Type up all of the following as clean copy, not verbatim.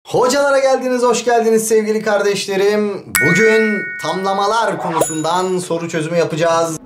Hocalara geldiniz, hoş geldiniz sevgili kardeşlerim. Bugün tamlamalar konusundan soru çözümü yapacağız.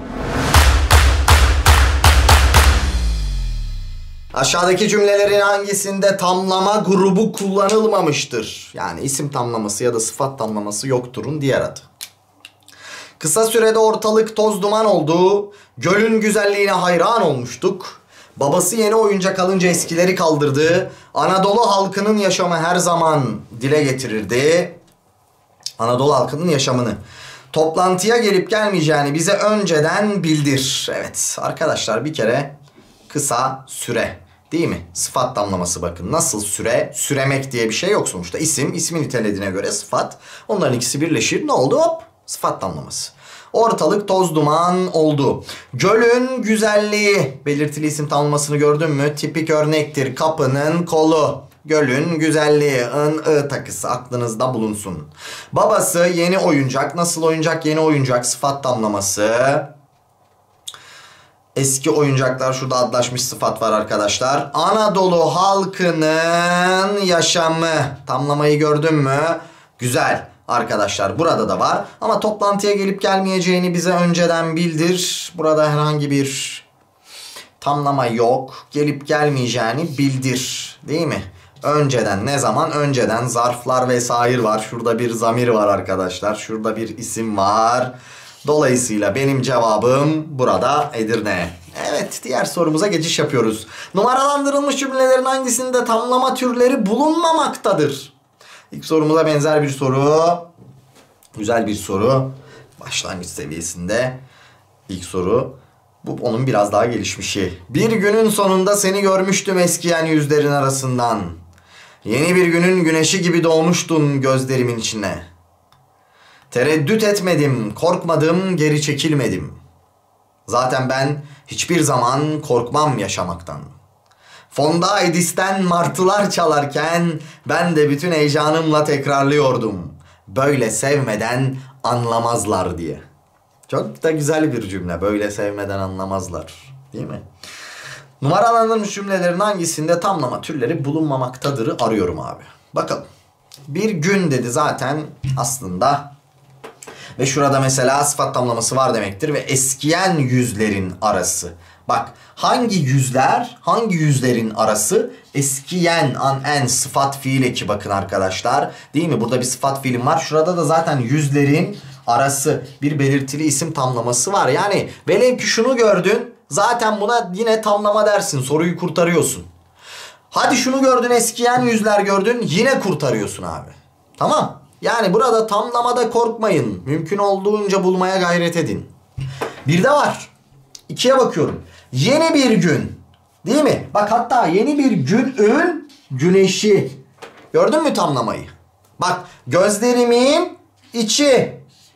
Aşağıdaki cümlelerin hangisinde tamlama grubu kullanılmamıştır? Yani isim tamlaması ya da sıfat tamlaması yoktur'un diğer adı. Kısa sürede ortalık toz duman oldu. Gölün güzelliğine hayran olmuştuk. Babası yeni oyuncak alınca eskileri kaldırdı. Anadolu halkının yaşamı her zaman dile getirirdi. Anadolu halkının yaşamını. Toplantıya gelip gelmeyeceğini bize önceden bildir. Evet arkadaşlar, bir kere kısa süre değil mi? Sıfat tamlaması bakın. Nasıl süre? Süremek diye bir şey yok sonuçta. İsim, ismi nitelediğine göre sıfat. Onların ikisi birleşir. Ne oldu? Hop! Sıfat tamlaması. Ortalık toz duman oldu. Gölün güzelliği. Belirtili isim tamlamasını gördün mü? Tipik örnektir. Kapının kolu. Gölün güzelliği. I takısı aklınızda bulunsun. Babası yeni oyuncak. Nasıl oyuncak? Yeni oyuncak. Sıfat tamlaması. Eski oyuncaklar, şurada adlaşmış sıfat var arkadaşlar. Anadolu halkının yaşamı. Tamlamayı gördün mü? Güzel. Arkadaşlar burada da var. Ama toplantıya gelip gelmeyeceğini bize önceden bildir. Burada herhangi bir tamlama yok. Gelip gelmeyeceğini bildir. Değil mi? Önceden, ne zaman? Önceden zarflar vesaire var. Şurada bir zamir var arkadaşlar. Şurada bir isim var. Dolayısıyla benim cevabım burada Edirne. Evet, diğer sorumuza geçiş yapıyoruz. Numaralandırılmış cümlelerin hangisinde tamlama türleri bulunmamaktadır? İlk sorumuza benzer bir soru. Güzel bir soru. Başlangıç seviyesinde. İlk soru. Bu onun biraz daha gelişmişi. Bir günün sonunda seni görmüştüm eskiyen yüzlerin arasından. Yeni bir günün güneşi gibi doğmuştun gözlerimin içine. Tereddüt etmedim, korkmadım, geri çekilmedim. Zaten ben hiçbir zaman korkmam yaşamaktan. Fonda Edis'ten martılar çalarken ben de bütün heyecanımla tekrarlıyordum. Böyle sevmeden anlamazlar diye. Çok da güzel bir cümle. Böyle sevmeden anlamazlar. Değil mi? Numaralandırılmış cümlelerin hangisinde tamlama türleri bulunmamaktadır'ı arıyorum abi. Bakalım. Bir gün dedi zaten aslında. Ve şurada mesela sıfat tamlaması var demektir. Ve eskiyen yüzlerin arası. Bak, hangi yüzler, hangi yüzlerin arası? Eskiyen, en sıfat fiil eki bakın arkadaşlar. Değil mi? Burada bir sıfat fiilim var. Şurada da zaten yüzlerin arası bir belirtili isim tamlaması var. Yani velev ki şunu gördün, zaten buna yine tamlama dersin. Soruyu kurtarıyorsun. Hadi şunu gördün, eskiyen yüzler gördün, yine kurtarıyorsun abi. Tamam. Yani burada tamlamada korkmayın. Mümkün olduğunca bulmaya gayret edin. Bir de var. 2'ye bakıyorum. Yeni bir gün. Değil mi? Bak, hatta yeni bir günün güneşi. Gördün mü tamlamayı? Bak, gözlerimin içi.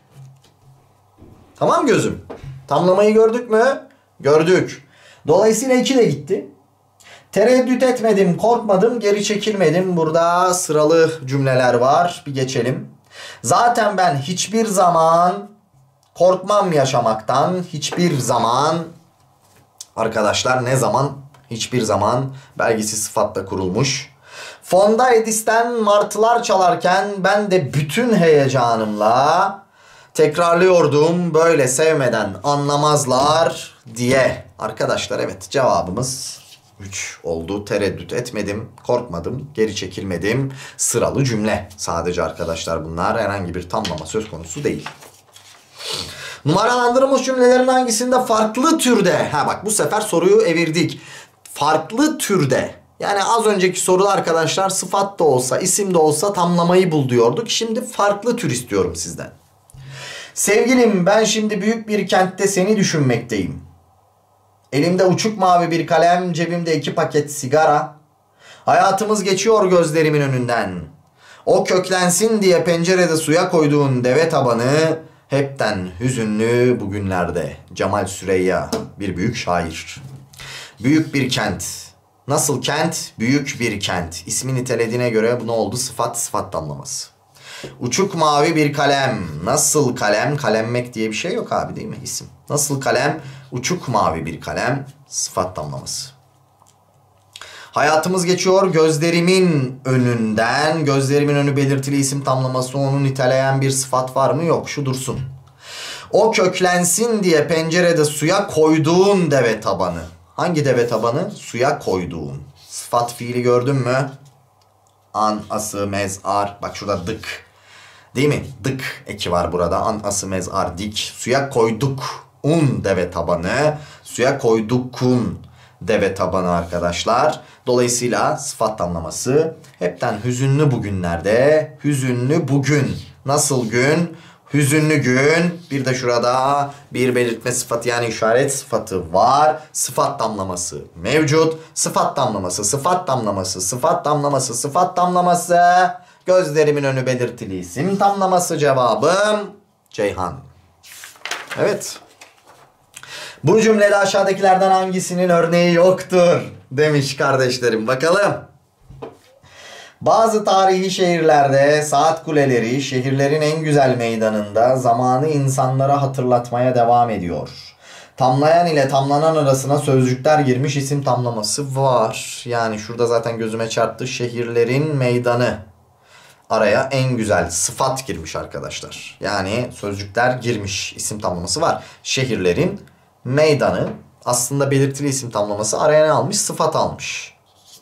Tamam gözüm. Tamlamayı gördük mü? Gördük. Dolayısıyla 2 de gitti. Tereddüt etmedim, korkmadım, geri çekilmedim. Burada sıralı cümleler var. Bir geçelim. Zaten ben hiçbir zaman korkmam yaşamaktan. Hiçbir zaman. Arkadaşlar ne zaman? Hiçbir zaman belgesi sıfatla kurulmuş. Fonda Edis'ten martılar çalarken ben de bütün heyecanımla tekrarlıyordum. Böyle sevmeden anlamazlar diye. Arkadaşlar evet, cevabımız 3 oldu. Tereddüt etmedim, korkmadım, geri çekilmedim. Sıralı cümle sadece arkadaşlar bunlar. Herhangi bir tamlama söz konusu değil. Numaralandırılmış cümlelerin hangisinde farklı türde? Ha bak, bu sefer soruyu evirdik. Farklı türde. Yani az önceki soruda arkadaşlar sıfat da olsa, isim de olsa tamlamayı bul diyorduk. Şimdi farklı tür istiyorum sizden. Sevgilim, ben şimdi büyük bir kentte seni düşünmekteyim. Elimde uçuk mavi bir kalem, cebimde 2 paket sigara. Hayatımız geçiyor gözlerimin önünden. O köklensin diye pencerede suya koyduğun deve tabanı hepten hüzünlü bugünlerde. Cemal Süreyya, bir büyük şair. Büyük bir kent. Nasıl kent? Büyük bir kent. İsmi nitelediğine göre bu ne oldu? Sıfat, sıfat tamlaması. Uçuk mavi bir kalem. Nasıl kalem? Kalemmek diye bir şey yok abi, değil mi? İsim. Nasıl kalem? Uçuk mavi bir kalem. Sıfat tamlaması. Hayatımız geçiyor gözlerimin önünden. Gözlerimin önü belirtili isim tamlaması, onu niteleyen bir sıfat var mı? Yok, şu dursun. O köklensin diye pencerede suya koyduğun deve tabanı. Hangi deve tabanı? Suya koyduğun. Sıfat fiili gördün mü? An, ası, mez, ar. Bak şurada dık. Değil mi? Dık eki var burada. An, ası, mez, ar, dik. Suya koyduk. Un deve tabanı. Suya koydukun deve tabanı arkadaşlar. Dolayısıyla sıfat tamlaması hepten hüzünlü bugünlerde. Hüzünlü bugün. Nasıl gün? Hüzünlü gün. Bir de şurada bir belirtme sıfatı yani işaret sıfatı var. Sıfat tamlaması mevcut. Sıfat tamlaması, sıfat tamlaması, sıfat tamlaması, sıfat tamlaması. Gözlerimin önü belirtili isim tamlaması, cevabım Ceyhan. Evet. Bu cümlede aşağıdakilerden hangisinin örneği yoktur demiş kardeşlerim. Bakalım. Bazı tarihi şehirlerde saat kuleleri şehirlerin en güzel meydanında zamanı insanlara hatırlatmaya devam ediyor. Tamlayan ile tamlanan arasına sözcükler girmiş isim tamlaması var. Yani şurada zaten gözüme çarptı. Şehirlerin meydanı. Araya en güzel sıfat girmiş arkadaşlar. Yani sözcükler girmiş isim tamlaması var. Şehirlerin meydanı aslında belirtili isim tamlaması, araya ne almış? Sıfat almış.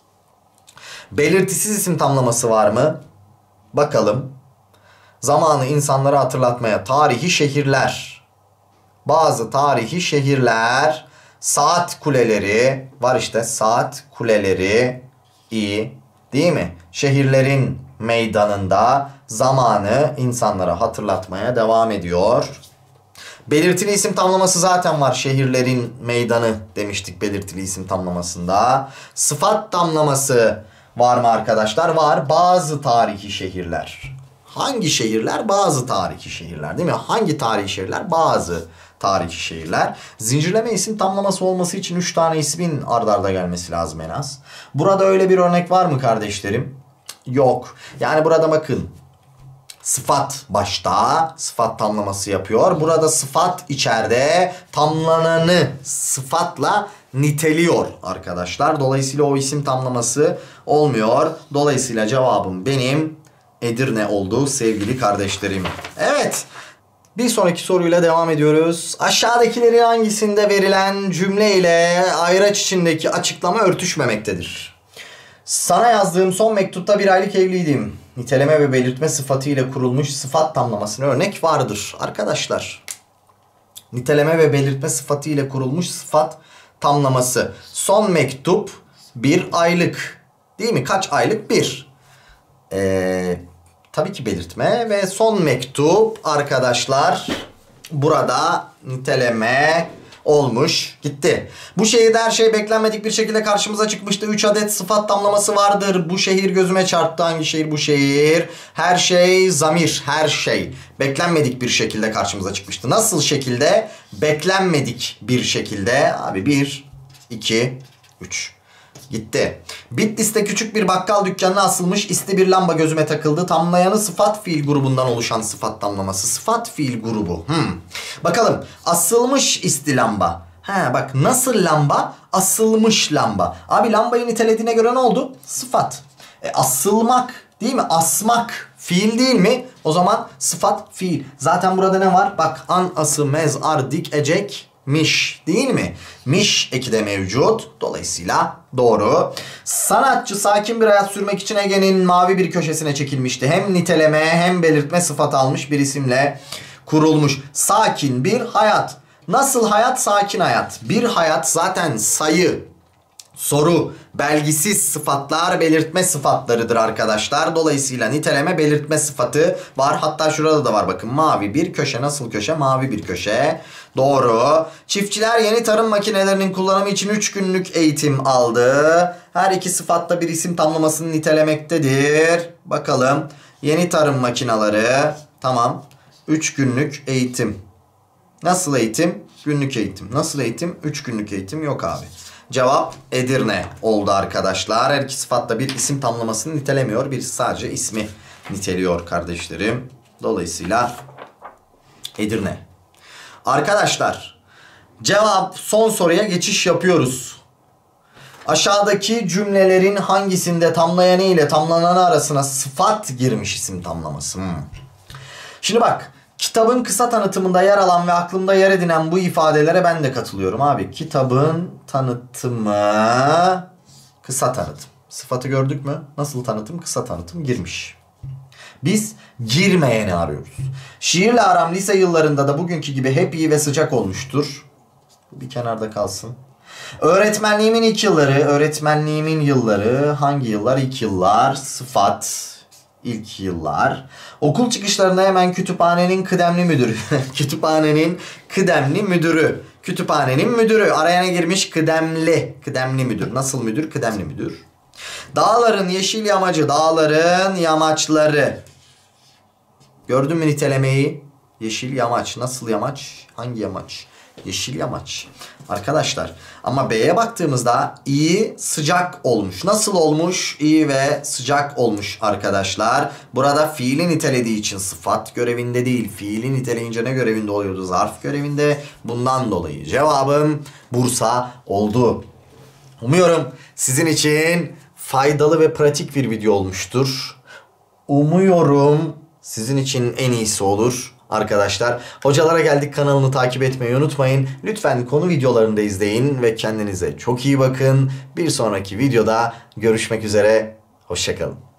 Belirtisiz isim tamlaması var mı? Bakalım. Zamanı insanlara hatırlatmaya tarihi şehirler. Bazı tarihi şehirler. Saat kuleleri var işte, saat kuleleri iyi değil mi? Şehirlerin meydanında zamanı insanlara hatırlatmaya devam ediyor. Belirtili isim tamlaması zaten var. Şehirlerin meydanı demiştik belirtili isim tamlamasında. Sıfat tamlaması var mı arkadaşlar? Var. Bazı tarihi şehirler. Hangi şehirler? Bazı tarihi şehirler değil mi? Hangi tarihi şehirler? Bazı tarihi şehirler. Zincirleme isim tamlaması olması için 3 tane ismin ard arda gelmesi lazım en az. Burada öyle bir örnek var mı kardeşlerim? Yok. Yani burada bakın. Sıfat başta sıfat tamlaması yapıyor. Burada sıfat içeride tamlananı sıfatla niteliyor arkadaşlar. Dolayısıyla o isim tamlaması olmuyor. Dolayısıyla cevabım benim Edirne oldu sevgili kardeşlerim. Evet. Bir sonraki soruyla devam ediyoruz. Aşağıdakilerin hangisinde verilen cümle ile ayraç içindeki açıklama örtüşmemektedir? Sana yazdığım son mektupta bir aylık evliydim. Niteleme ve belirtme sıfatı ile kurulmuş sıfat tamlamasına örnek vardır. Arkadaşlar, niteleme ve belirtme sıfatı ile kurulmuş sıfat tamlaması. Son mektup bir aylık. Değil mi? Kaç aylık? Bir. Tabii ki belirtme ve son mektup arkadaşlar burada niteleme olmuş gitti. Bu şehirde her şey beklenmedik bir şekilde karşımıza çıkmıştı. 3 adet sıfat tamlaması vardır. Bu şehir gözüme çarptı. Hangi şehir bu şehir? Her şey zamir. Her şey beklenmedik bir şekilde karşımıza çıkmıştı. Nasıl şekilde? Beklenmedik bir şekilde. Abi 1, 2, 3. Gitti. Bitlis'te küçük bir bakkal dükkanına asılmış isli bir lamba gözüme takıldı. Tamlayanı sıfat fiil grubundan oluşan sıfat tamlaması. Sıfat fiil grubu. Bakalım. Asılmış isli lamba. Bak nasıl lamba? Asılmış lamba. Abi lambayı nitelediğine göre ne oldu? Sıfat. Asılmak değil mi? Asmak fiil değil mi? O zaman sıfat fiil. Zaten burada ne var? Bak an, ası, mez, ar, dik, ecek, miş değil mi? Miş eki de mevcut. Dolayısıyla doğru. Sanatçı sakin bir hayat sürmek için Ege'nin mavi bir köşesine çekilmişti. Hem niteleme hem belirtme sıfat almış bir isimle kurulmuş. Sakin bir hayat. Nasıl hayat? Sakin hayat. Bir hayat zaten sayı, soru, belgisiz sıfatlar belirtme sıfatlarıdır arkadaşlar. Dolayısıyla niteleme belirtme sıfatı var. Hatta şurada da var bakın. Mavi bir köşe. Nasıl köşe? Mavi bir köşe. Doğru. Çiftçiler yeni tarım makinelerinin kullanımı için 3 günlük eğitim aldı. Her iki sıfatta bir isim tamlamasını nitelemektedir. Bakalım. Yeni tarım makineleri. Tamam. 3 günlük eğitim. Nasıl eğitim? Günlük eğitim. Nasıl eğitim? 3 günlük eğitim. Yok abi. Cevap Edirne oldu arkadaşlar. Her iki sıfatta bir isim tamlamasını nitelemiyor. Birisi sadece ismi niteliyor kardeşlerim. Dolayısıyla Edirne. Arkadaşlar cevap son soruya geçiş yapıyoruz. Aşağıdaki cümlelerin hangisinde tamlayanı ile tamlananı arasına sıfat girmiş isim tamlaması? Şimdi bak, kitabın kısa tanıtımında yer alan ve aklımda yer edinen bu ifadelere ben de katılıyorum abi. Kitabın tanıtımı, kısa tanıtım. Sıfatı gördük mü? Nasıl tanıtım? Kısa tanıtım girmiş. Biz girmeyeni arıyoruz. Şiirle aram lise yıllarında da bugünkü gibi hep iyi ve sıcak olmuştur. Bir kenarda kalsın. Öğretmenliğimin ilk yılları, öğretmenliğimin yılları, hangi yıllar? İlk yıllar, sıfat, ilk yıllar. Okul çıkışlarında hemen kütüphanenin kıdemli müdürü. Kütüphanenin kıdemli müdürü. Kütüphanenin müdürü. Araya ne girmiş? Kıdemli. Kıdemli müdür. Nasıl müdür? Kıdemli müdür. Dağların yeşil yamacı, dağların yamaçları. Gördün mü nitelemeyi? Yeşil yamaç. Nasıl yamaç? Hangi yamaç? Yeşil yamaç. Arkadaşlar ama B'ye baktığımızda iyi sıcak olmuş. Nasıl olmuş? İyi ve sıcak olmuş arkadaşlar. Burada fiili nitelediği için sıfat görevinde değil. Fiili niteleyince ne görevinde oluyordu? Zarf görevinde. Bundan dolayı cevabım Bursa oldu. Umuyorum sizin için faydalı ve pratik bir video olmuştur. Umuyorum sizin için en iyisi olur. Arkadaşlar, Hocalara Geldik kanalını takip etmeyi unutmayın. Lütfen konu videolarını da izleyin ve kendinize çok iyi bakın. Bir sonraki videoda görüşmek üzere. Hoşça kalın.